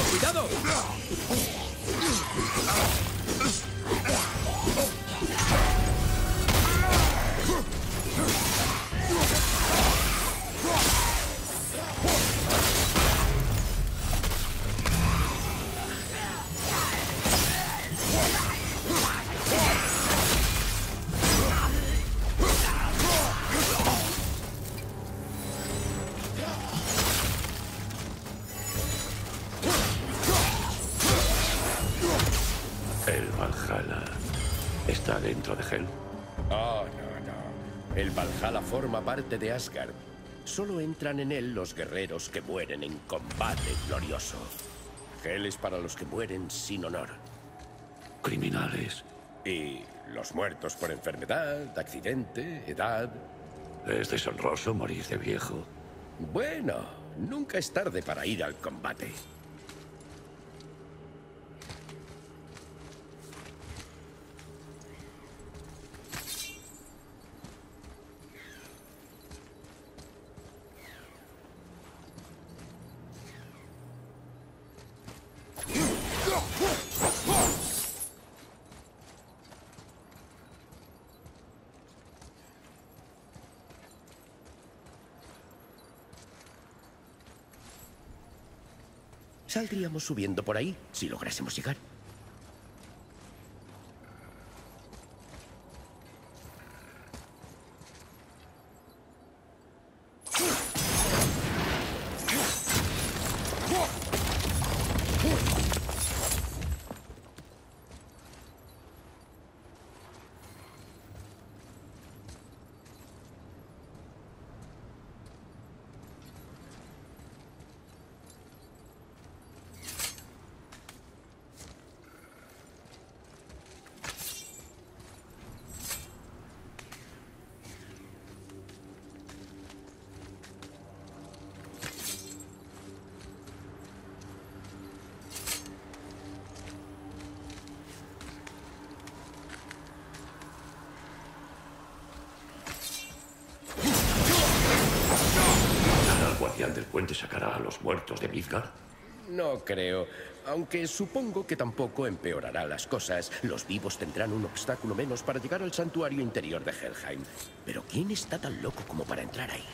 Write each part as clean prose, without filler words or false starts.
¡Cuidado! El Valhalla está dentro de Hel. Oh, no. El Valhalla forma parte de Asgard. Solo entran en él los guerreros que mueren en combate glorioso. Hel es para los que mueren sin honor. Criminales. Y los muertos por enfermedad, accidente, edad. Es deshonroso morir de viejo. Bueno, nunca es tarde para ir al combate. Saldríamos subiendo por ahí, si lográsemos llegar. ¿El guardián del puente sacará a los muertos de Midgard? No creo. Aunque supongo que tampoco empeorará las cosas. Los vivos tendrán un obstáculo menos para llegar al santuario interior de Helheim. Pero ¿quién está tan loco como para entrar ahí?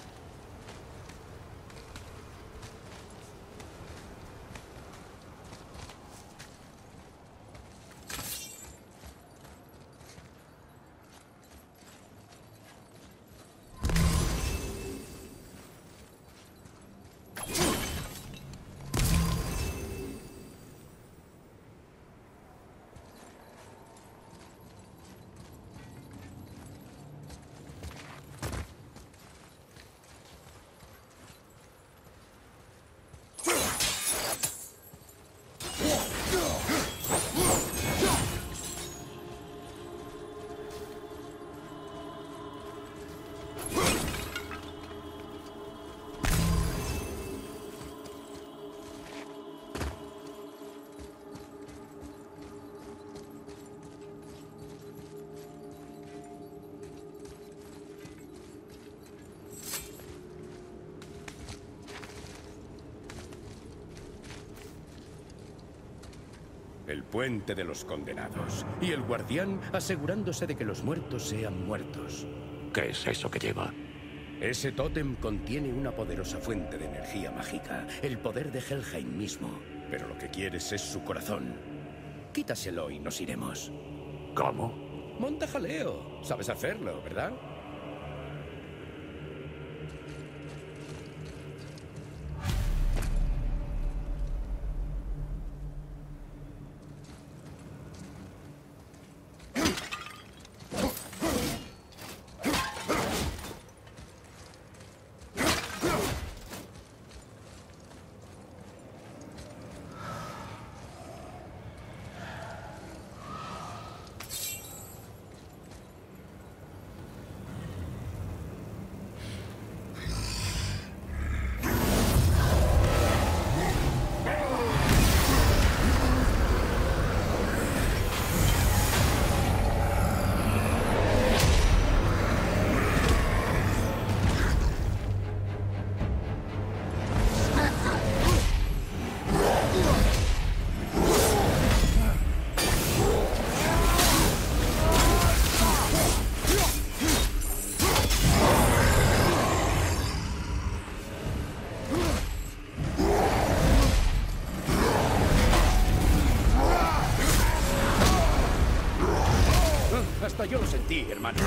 El puente de los condenados. Y el guardián asegurándose de que los muertos sean muertos. ¿Qué es eso que lleva? Ese tótem contiene una poderosa fuente de energía mágica. El poder de Helheim mismo. Pero lo que quieres es su corazón. Quítaselo y nos iremos. ¿Cómo? Monta jaleo. Sabes hacerlo, ¿verdad? duda, yo lo sentí, hermano.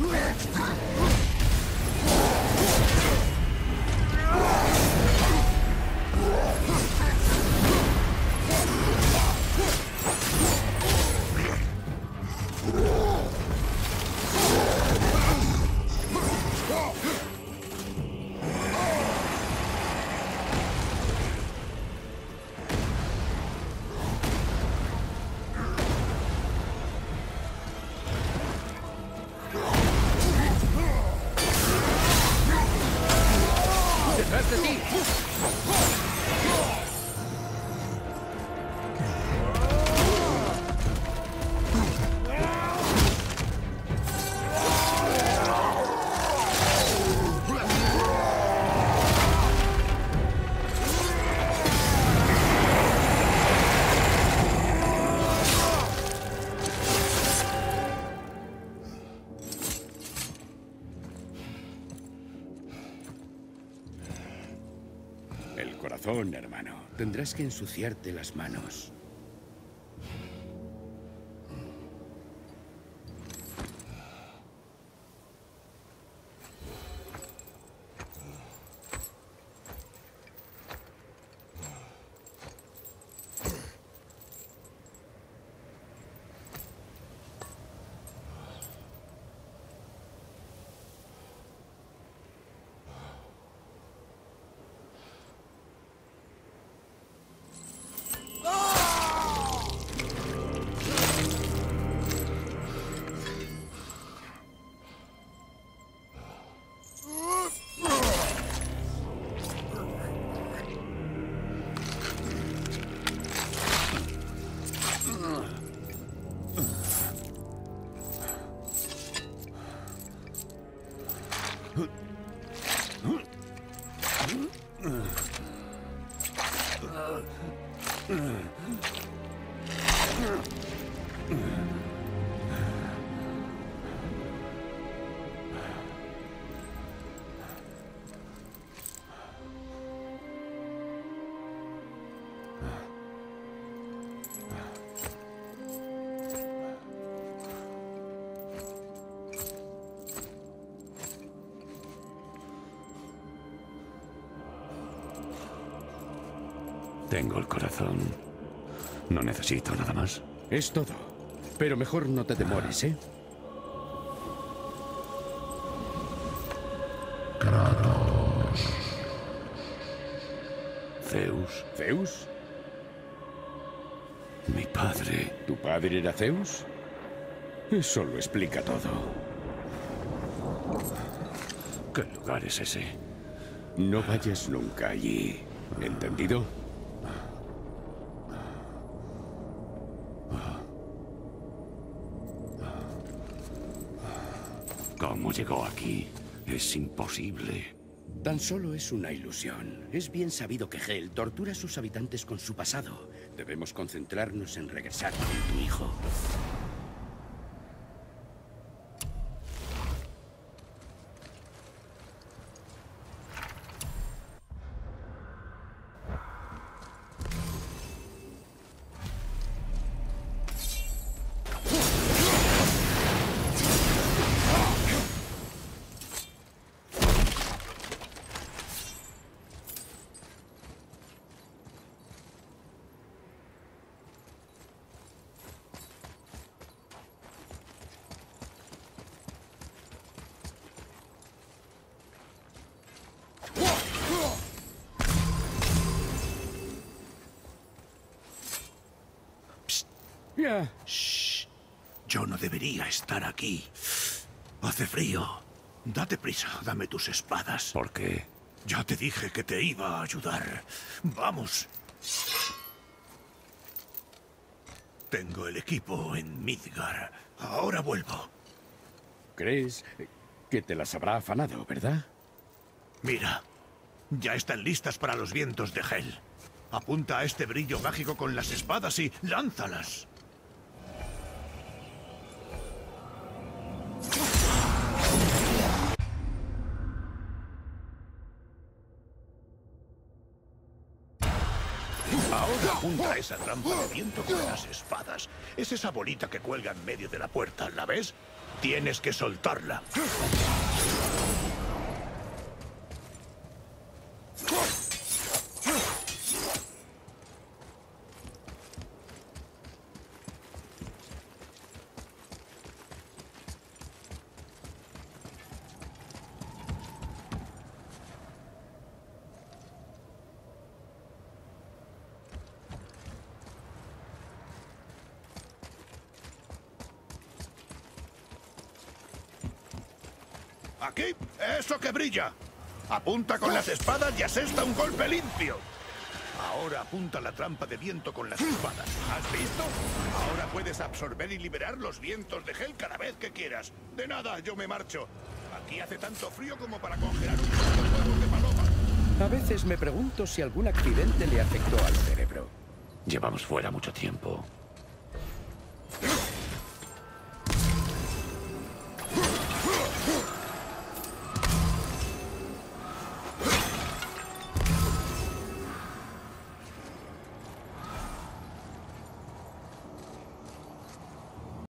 ¡Detrás de ti! El corazón, hermano. Tendrás que ensuciarte las manos. Tengo el corazón. No necesito nada más. Es todo. Pero mejor no te demores, ¿eh? Zeus. ¿Zeus? Mi padre. ¿Tu padre era Zeus? Eso lo explica todo. ¿Qué lugar es ese? No vayas nunca allí. ¿Entendido? ¿Cómo llegó aquí? Es imposible. Tan solo es una ilusión. Es bien sabido que Hel tortura a sus habitantes con su pasado. Debemos concentrarnos en regresar con tu hijo. Ya. Shh. Yo no debería estar aquí. Hace frío. Date prisa, dame tus espadas. ¿Por qué? Ya te dije que te iba a ayudar. Vamos. Tengo el equipo en Midgar. Ahora vuelvo. ¿Crees que te las habrá afanado, verdad? Mira, ya están listas para los vientos de Hel. Apunta a este brillo mágico con las espadas y lánzalas. Ahora apunta a esa trampa de viento con las espadas. Es esa bolita que cuelga en medio de la puerta, ¿la ves? Tienes que soltarla. ¡Aquí! ¡Eso que brilla! Apunta con las espadas y asesta un golpe limpio. Ahora apunta la trampa de viento con las espadas. ¿Has visto? Ahora puedes absorber y liberar los vientos de Hel cada vez que quieras. De nada, yo me marcho. Aquí hace tanto frío como para congelar un huevo de paloma. A veces me pregunto si algún accidente le afectó al cerebro. Llevamos fuera mucho tiempo.